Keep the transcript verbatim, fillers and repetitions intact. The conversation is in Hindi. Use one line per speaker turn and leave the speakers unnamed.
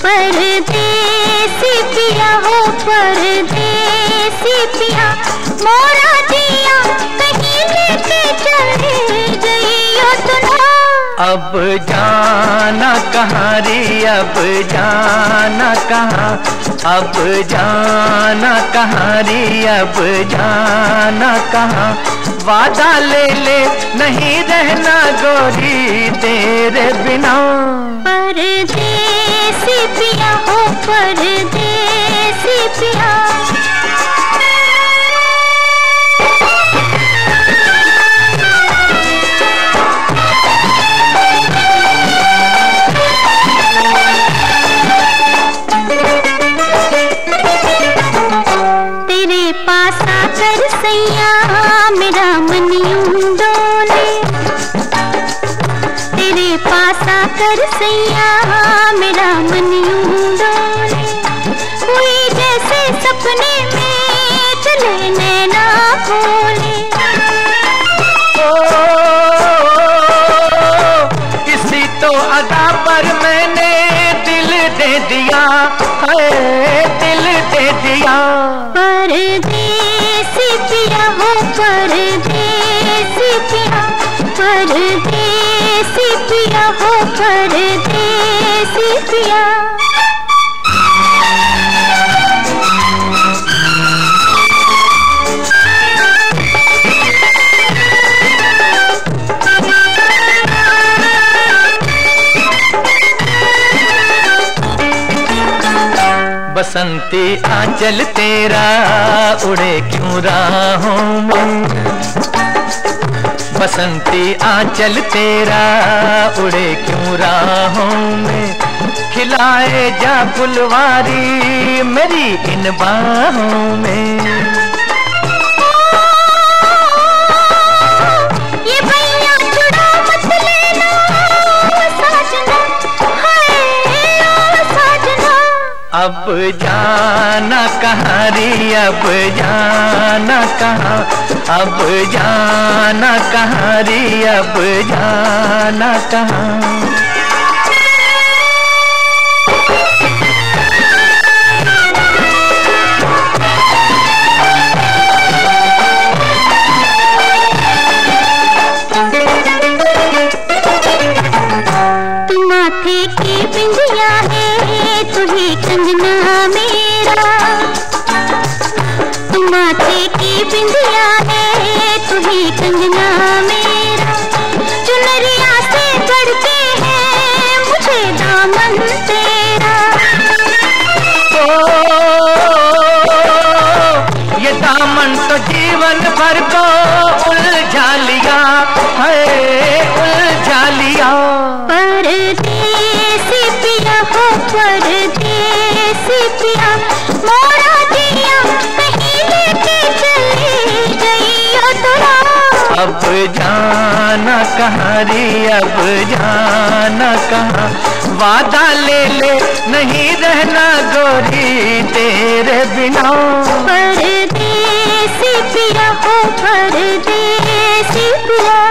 परदेसी पिया हो परदेसी पिया, मोरा जिया कहीं लेके चले जइयो तुना।
अब जाना कहाँ रे अब जाना कहाँ, अब जाना कहाँ रे अब जाना कहाँ, वादा ले ले नहीं रहना गोरी तेरे बिना।
परदेसी पिया हो परदेसी पिया, तेरे पास आकर सैया मेरा मन यूं डोले, तेरे पास आकर सैया मेरा मन यूं डोले, कोई जैसे सपने में चले नैना खोले।
ओ, किसी तो अदा पर मैंने दिल दे दिया है, दिल दे दिया।
परदेसी पिया हो परदेसी पिया, परदेसी पिया हो परदेसी पिया।
बसंती आंचल तेरा उड़े क्यों राहों में, बसंती आंचल तेरा उड़े क्यों राहों में, खिलाए जा फुलवारी मेरी इन बाहों में।
ये भैया चुड़ा मत लेना साजना, हाय साजना।
अब जाना कहाँ रे अब जाना कहाँ, अब जाना कहाँ रे अब जाना कहाँ।
माथे की बिंदिया है तुही कंगना मेरा, माथे की बिंदिया है तुही कंगना मेरा, चुनरिया से बढ़के है मुझे दामन तेरा।
ओ, ये दामन तो जीवन भर को उलझा लिया है, उलझा लिया।
परदेसी पिया हो परदेसी पिया, मोरा जिया कहीं लेके चले जइयो तुना।
अब जाना कहाँ रे अब जाना कहाँ, वादा ले ले नहीं रहना गोरी तेरे बिना।
परदेसी पिया हो परदेसी पिया।